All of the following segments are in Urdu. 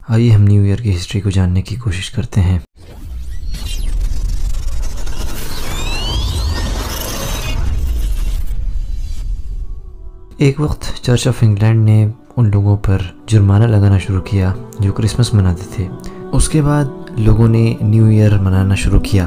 آئیے ہم نیو ایئر کی ہسٹری کو جاننے کی کوشش کرتے ہیں۔ ایک وقت چرچ آف انگلینڈ نے ان لوگوں پر جرمانہ لگانا شروع کیا جو کرسمس مناتے تھے۔ اس کے بعد لوگوں نے نیو ایئر منانا شروع کیا۔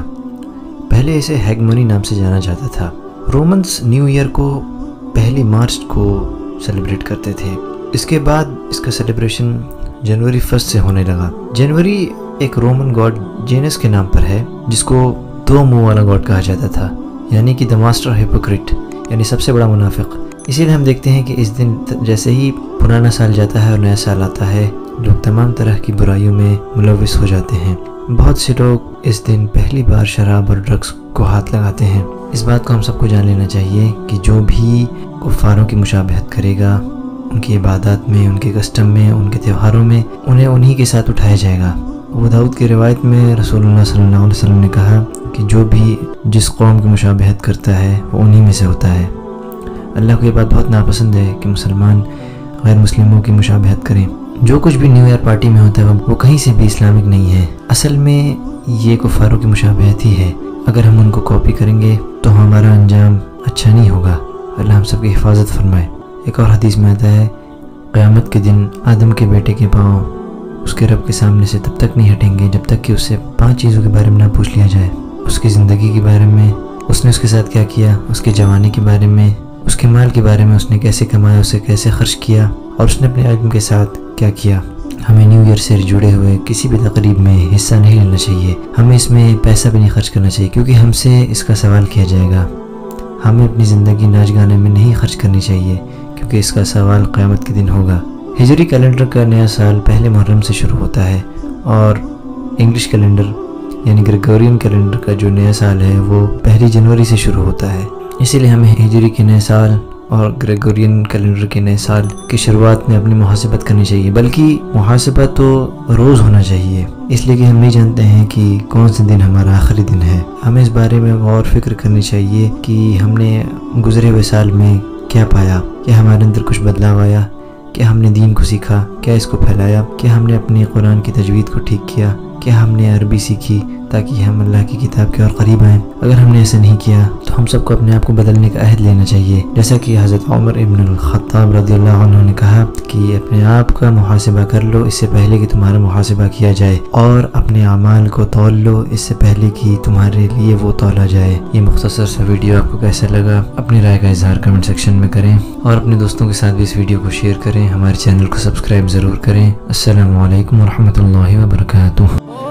پہلے اسے ہیگمنی نام سے جانا جاتا تھا۔ رومنز نیو ایئر کو پہلی مارچ کو سیلیبریٹ کرتے تھے۔ اس کے بعد اس کا سیلیبریشن جنوری 1 سے ہونے لگا۔ جنوری ایک رومن گاڈ جینس کے نام پر ہے جس کو 2 منہ والا گاڈ کہا جاتا تھا، یعنی کہ دا ماسٹر ہیپوکریٹ، یعنی سب سے بڑا منافق۔ اسی لیے ہم دیکھتے ہیں کہ اس دن جیسے ہی پرانا سال جاتا ہے اور نیا سال آتا ہے، لوگ تمام طرح کی برائیوں میں ملوث ہو جاتے ہیں۔ بہت سے لوگ اس دن پہلی بار شراب اور ڈرگس کو ہاتھ لگاتے ہیں۔ اس بات کو ہم سب کو جان لینا چاہیے کہ جو بھی کفاروں کی مشابہت کرے گا، ان کی عبادات میں، ان کے کسٹم میں، ان کے تہواروں میں، انہیں انہی کے ساتھ اٹھایا جائے گا۔ ابو داؤد کی روایت میں رسول اللہ صلی اللہ علیہ وسلم نے کہا کہ جو بھی جس قوم کی مشابہت کرتا ہے وہ انہی میں سے ہوتا ہے۔ اللہ کو یہ بات بہت ناپسند ہے کہ مسلمان غیر مسلموں کی مشابہت کریں۔ جو کچھ بھی نیو ایئر پارٹی میں ہوتا ہے وہ کہیں سے بھی اسلامک نہیں ہے۔ اصل میں یہ کفاروں کی مشابہت ہی ہے۔ اگر ہم ان کو کاپی کریں گے تو ہمارا انجام اچھا نہیں ہوگا۔ اللہ ہم سب کی حفاظت فرمائے۔ ایک اور حدیث میں آتا ہے، قیامت کے دن آدم کے بیٹے کے پاؤں اس کے رب کے سامنے سے تب تک نہیں ہٹیں گے جب تک کہ اس سے 5 چیزوں کے بارے میں نہ پوچھ لیا جائے۔ اس کی زندگی کے بارے میں، اس نے اس کے ساتھ کیا کیا، اس کی جوانی کے بارے میں، اس کے مال کے بارے میں، اس نے کیسے کمایا، اسے کیسے خرچ کیا، اور اس نے اپنے علم کے ساتھ کیا کیا۔ ہمیں نیو ایئر سے جڑے ہوئے کسی بھی تقریب میں حصہ نہیں لینا چاہیے۔ ہمیں اس میں پیسہ بھی نہیں خرچ کرنا چاہیے کیونکہ ہم سے اس کا سوال کیا جائے گا۔ ہمیں اپنی زندگی ناچ گانے میں نہیں خرچ کرنی چاہیے کیونکہ اس کا سوال قیامت کے دن ہوگا۔ ہجری کیلنڈر کا نیا سال پہلے محرم سے شروع ہوتا ہے اور انگلش کیلنڈر یعنی گریگورین کیلنڈر کا جو نیا سال ہے وہ 1 جنوری سے شروع ہوتا ہے۔ اسی لیے ہمیں ہجری کے نئے سال اور گریگورین کیلنڈر کے نئے سال کی شروعات میں اپنی محاسبت کرنی چاہیے، بلکہ محاسبت تو روز ہونا چاہیے، اس لیے کہ ہم نہیں جانتے ہیں کہ کون سے دن ہمارا آخری دن ہے۔ ہمیں اس بارے میں غور فکر کرنی چاہیے کہ ہم نے گزرے ہوئے سال میں کیا پایا، کیا ہمارے اندر کچھ بدلاؤ آیا، کیا ہم نے دین کو سیکھا، کیا اس کو پھیلایا، کیا ہم نے اپنی قرآن کی تجوید کو ٹھیک کیا، کیا ہم نے عربی سیکھی تاکہ ہم اللہ کی کتاب کے اور قریب آئیں۔ اگر ہم نے ایسا نہیں کیا تو ہم سب کو اپنے آپ کو بدلنے کا عہد لینا چاہیے، جیسا کہ حضرت عمر ابن الخطاب رضی اللہ عنہ نے کہا کہ اپنے آپ کا محاسبہ کر لو اس سے پہلے کہ تمہارا محاسبہ کیا جائے، اور اپنے اعمال کو تول لو اس سے پہلے کہ تمہارے لیے وہ تولا جائے۔ یہ مختصر سا ویڈیو آپ کو کیسا لگا؟ اپنی رائے کا اظہار کمنٹ سیکشن میں کریں اور اپنے دوستوں کے ساتھ بھی اس ویڈیو کو شیئر کریں۔ ہمارے چینل کو سبسکرائب ضرور کریں۔ السلام علیکم ورحمۃ اللہ وبرکاتہ۔